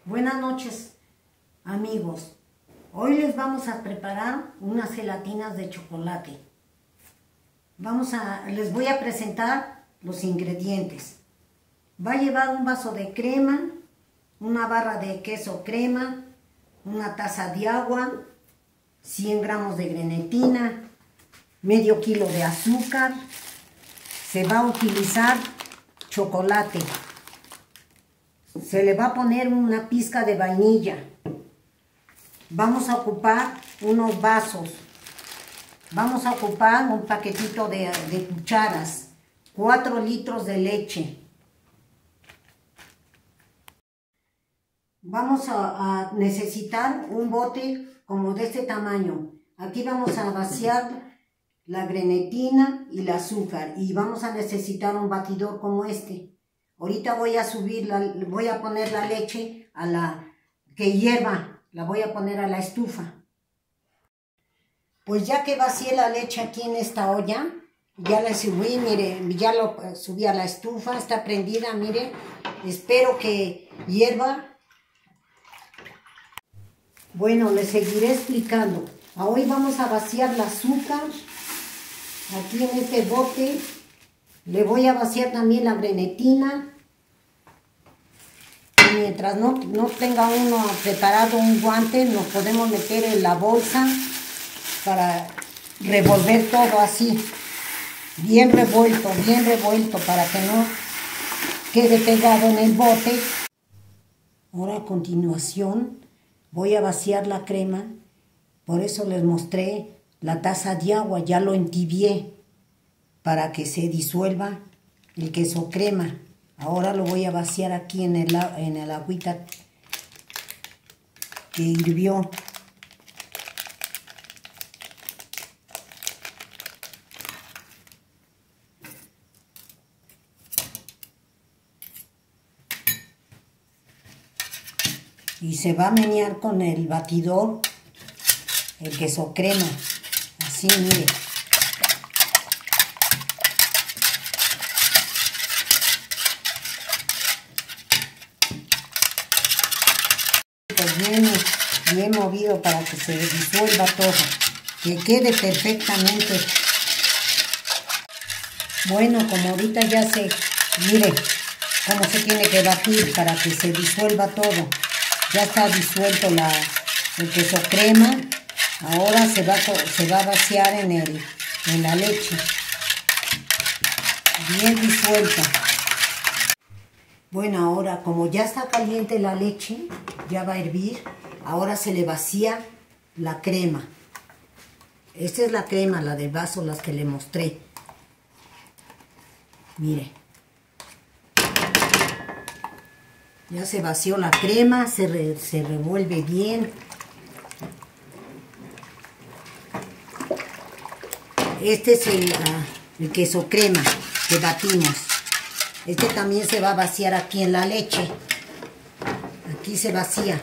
Buenas noches, amigos. Hoy les vamos a preparar unas gelatinas de chocolate. Les voy a presentar los ingredientes. Va a llevar un vaso de crema, una barra de queso crema, una taza de agua, 100 gramos de grenetina, medio kilo de azúcar. Se va a utilizar chocolate. Se le va a poner una pizca de vainilla. Vamos a ocupar unos vasos. Vamos a ocupar un paquetito de cucharas. 4 litros de leche. Vamos a necesitar un bote como de este tamaño. Aquí vamos a vaciar la grenetina y el azúcar. Y vamos a necesitar un batidor como este. Ahorita voy a poner la leche que hierva, la voy a poner a la estufa. Pues ya que vacié la leche aquí en esta olla, ya la subí, mire, ya lo subí a la estufa, está prendida, mire. Espero que hierva. Bueno, les seguiré explicando. Hoy vamos a vaciar el azúcar aquí en este bote. Le voy a vaciar también la grenetina. Mientras no tenga uno preparado un guante, nos podemos meter en la bolsa para revolver todo así. Bien revuelto para que no quede pegado en el bote. Ahora a continuación voy a vaciar la crema. Por eso les mostré la taza de agua, ya lo entibié para que se disuelva el queso crema. Ahora lo voy a vaciar aquí en el agüita que hirvió. Y se va a menear con el batidor el queso crema. Así, mire. Bien movido para que se disuelva todo, que quede perfectamente. Bueno, como ahorita ya mire cómo se tiene que batir para que se disuelva todo. Ya está disuelto el queso crema. Ahora se va a vaciar en la leche, bien disuelta. Bueno, ahora como ya está caliente la leche, ya va a hervir, ahora se le vacía la crema. Esta es la crema, la del vaso, las que le mostré. Mire. Ya se vació la crema, se revuelve bien. Este es el queso crema que batimos. Este también se va a vaciar aquí en la leche. Aquí se vacía.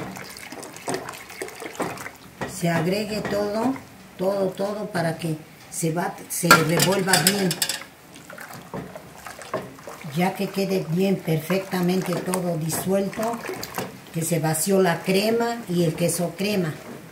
Se agregue todo para que se revuelva bien. Ya que quede bien perfectamente todo disuelto, que se vació la crema y el queso crema.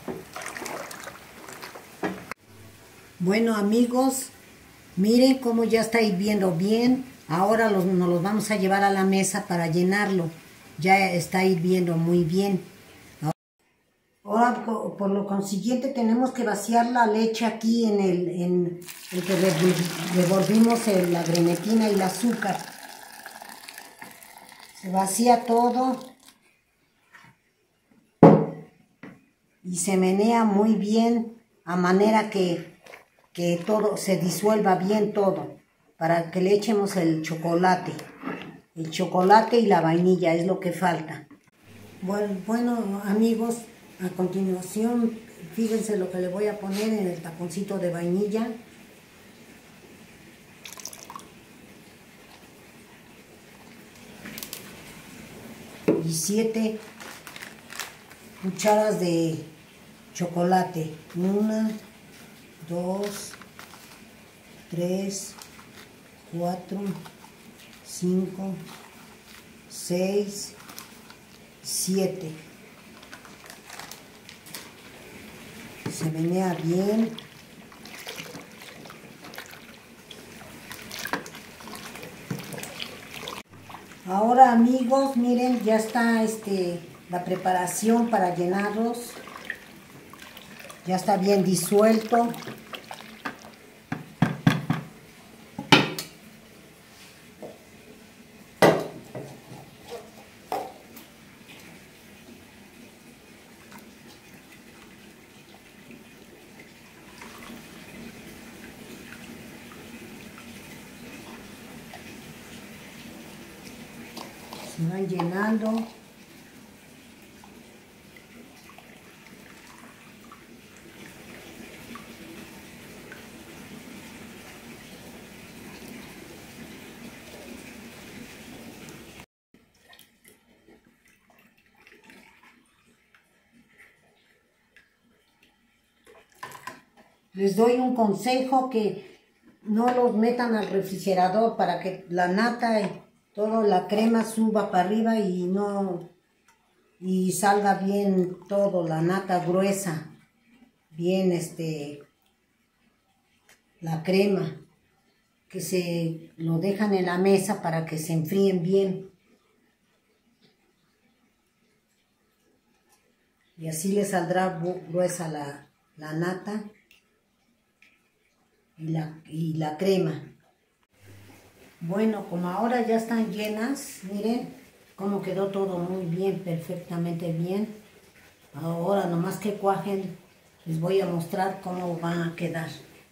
Bueno, amigos, miren cómo ya está hirviendo bien. Ahora nos los vamos a llevar a la mesa para llenarlo. Ya está hirviendo muy bien. Ahora, por lo consiguiente, tenemos que vaciar la leche aquí en el que revolvimos la grenetina y el azúcar. Se vacía todo y se menea muy bien a manera que todo se disuelva bien todo, para que le echemos el chocolate y la vainilla, es lo que falta. Bueno, amigos, a continuación, fíjense lo que le voy a poner en el taponcito de vainilla. Y 7 cucharas de chocolate. 1, 2, 3, 4, 5, 6, 7. Se menea bien. Ahora, amigos, miren, ya está la preparación para llenarlos. Ya está bien disuelto. Se van llenando. Les doy un consejo, que no los metan al refrigerador para que la nata y toda la crema suba para arriba y salga bien todo, la nata gruesa, bien la crema, que se lo dejan en la mesa para que se enfríen bien. Y así les saldrá gruesa la nata y la crema. Bueno, como ahora ya están llenas, miren cómo quedó todo muy bien, perfectamente bien. Ahora nomás que cuajen, les voy a mostrar cómo van a quedar.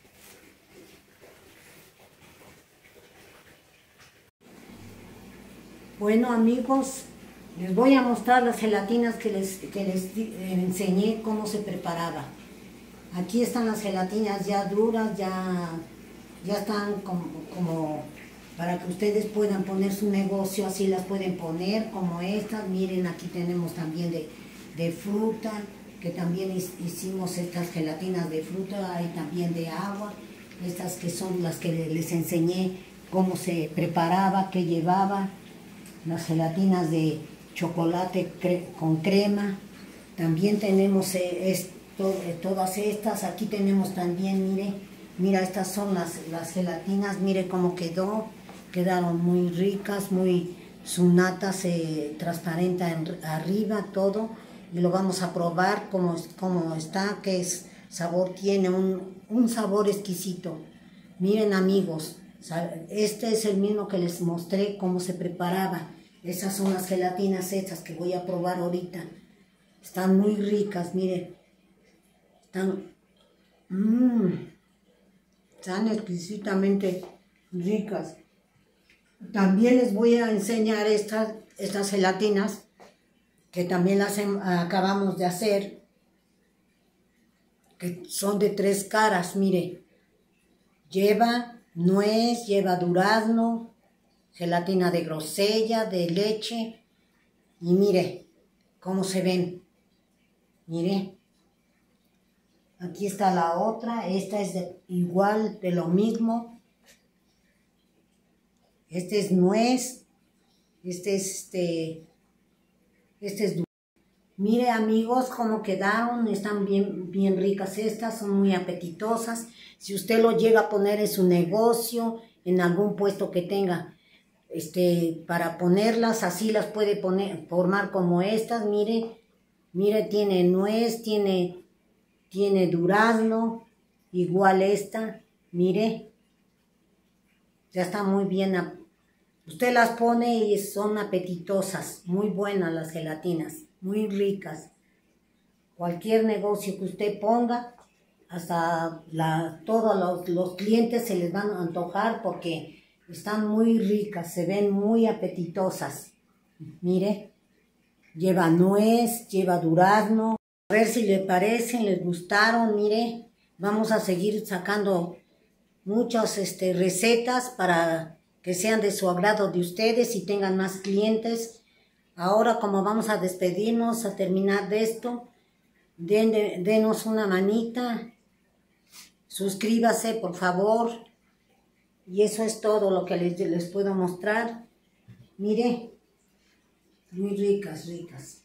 Bueno, amigos, les voy a mostrar las gelatinas que les enseñé cómo se preparaba. Aquí están las gelatinas ya duras, ya están como para que ustedes puedan poner su negocio, así las pueden poner como estas. Miren, aquí tenemos también de fruta, que también hicimos estas gelatinas de fruta, hay también de agua, estas que son las que les enseñé cómo se preparaba, qué llevaba, las gelatinas de chocolate con crema. También tenemos todas estas. Aquí tenemos también, mira, estas son las gelatinas, mire cómo quedaron muy ricas, su nata se transparenta arriba todo, y lo vamos a probar cómo está, qué sabor tiene, un sabor exquisito. Miren, amigos, este es el mismo que les mostré cómo se preparaba. Esas son las gelatinas estas que voy a probar ahorita. Están muy ricas, miren. Están exquisitamente ricas. También les voy a enseñar estas gelatinas, que también las acabamos de hacer, que son de 3 caras, mire. Lleva nuez, lleva durazno, gelatina de grosella, de leche, y mire cómo se ven. Mire, aquí está la otra, esta es igual, de lo mismo. Este es nuez, este es dulce. Mire, amigos, cómo quedaron, están bien ricas estas, son muy apetitosas. Si usted lo llega a poner en su negocio, en algún puesto que tenga, para ponerlas, así las puede formar como estas. Mire, tiene nuez, tiene durazno, igual esta, mire, ya está muy bien. Usted las pone y son apetitosas, muy buenas las gelatinas, muy ricas. Cualquier negocio que usted ponga, hasta todos los clientes se les van a antojar porque están muy ricas, se ven muy apetitosas. Mire, lleva nuez, lleva durazno. A ver si les parecen, les gustaron. Mire, vamos a seguir sacando muchas recetas para que sean de su agrado de ustedes y tengan más clientes. Ahora, como vamos a despedirnos, a terminar de esto, denos una manita, suscríbase por favor, y eso es todo lo que les puedo mostrar. Mire, muy ricas.